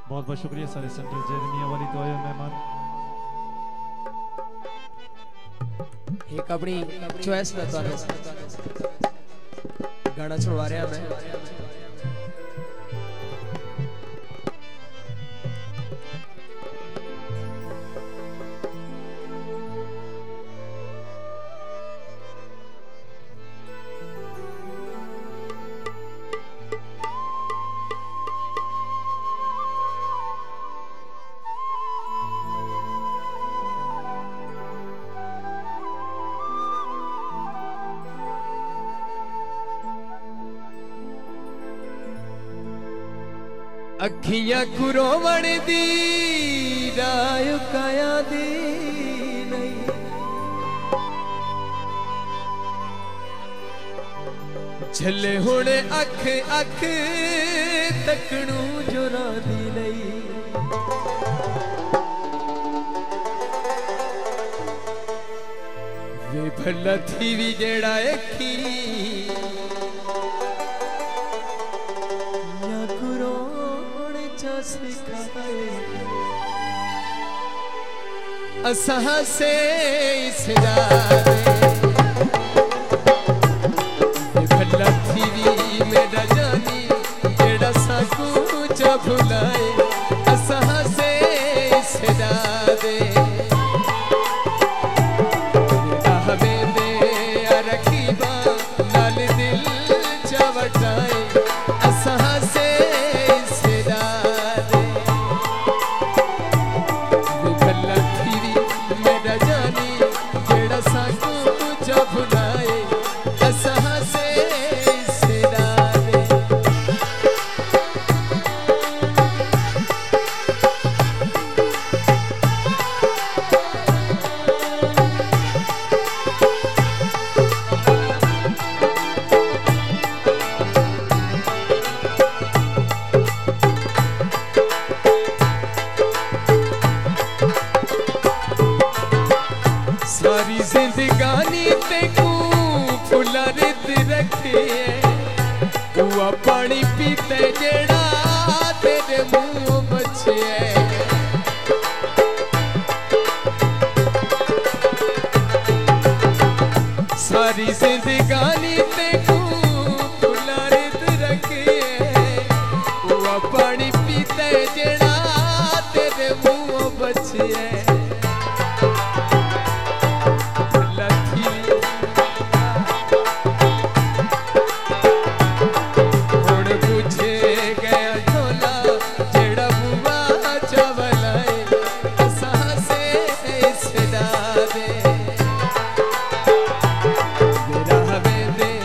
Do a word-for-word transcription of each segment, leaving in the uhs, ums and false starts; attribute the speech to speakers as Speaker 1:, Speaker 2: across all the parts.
Speaker 1: बहुत बहुत शुक्रिया सारे सेंटर जेरमिया वाली तो आए मेहमान।
Speaker 2: एक अपनी चॉइस में तो गाना छुड़वा रहा मैं। अखियां कुरोवण दी राय काया दी नहीं, झले हुणे अख अख तकनू जोरा दी नहीं। वे भला थी भी जेड़ा अखी असां से भला थी मेरा जानी जेड़ा साकू चा भुलाए असां से दे हमें दे रखीबा नाल दिल चा वटाए असां से सारी जिंदगानी तेकू फुला रित रखे हुआ पानी पीते जेड़ा तेरे मुंह बचे सारी जिंदगानी तेकू फुला रित रखे हुआ पानी पीते जेड़ा तेरे मुंह बचे दे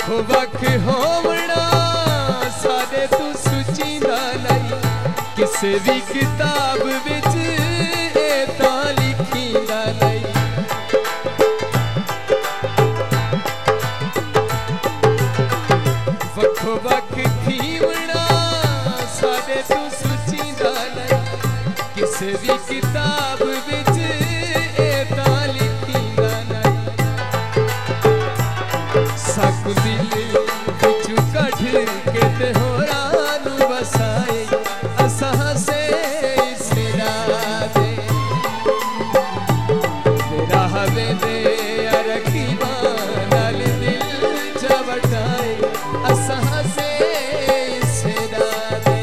Speaker 3: वखो वख होवना सारे तू सुचींदा नहीं किसे भी किताब विच ए तां लिखींदा नहीं वखो वख थीवना सारे तू सुचींदा नहीं किसे भी किताब विच ए तां लिखींदा नहीं साकू दिल विचू कढ के ते होरां नू वसाए असां से सिरा दे तेरा हवे दे अरकीबा नाल दिल चवटाए असां से सिरा दे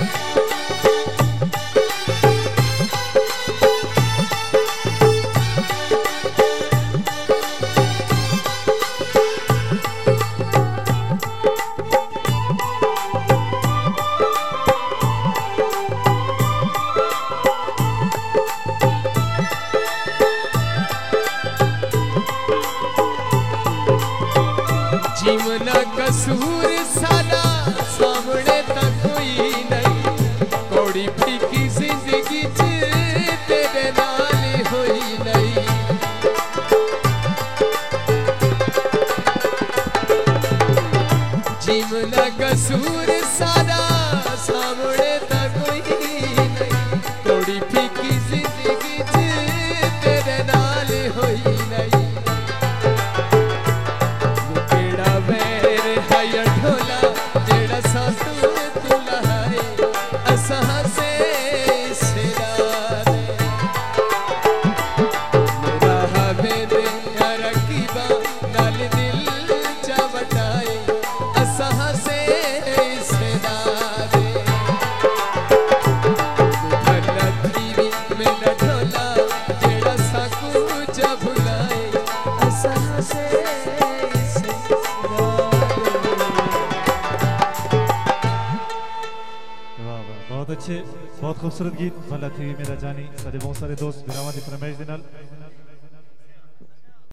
Speaker 3: जीवना कसूर सादा सामने तक कोई नहीं कौड़ी फीकी जिंदगी च तेरे नाल होई नहीं जीवना कसूर सादा सामने तक कोई नहीं कौड़ी फीकी जिंदगी च तेरे नाल होई नहीं
Speaker 1: बहुत अच्छे बहुत खूबसूरत गीत भला थी मेरा जानी सारे बहुत सारे दोस्त बिरावां दी फरमाइश दे नाल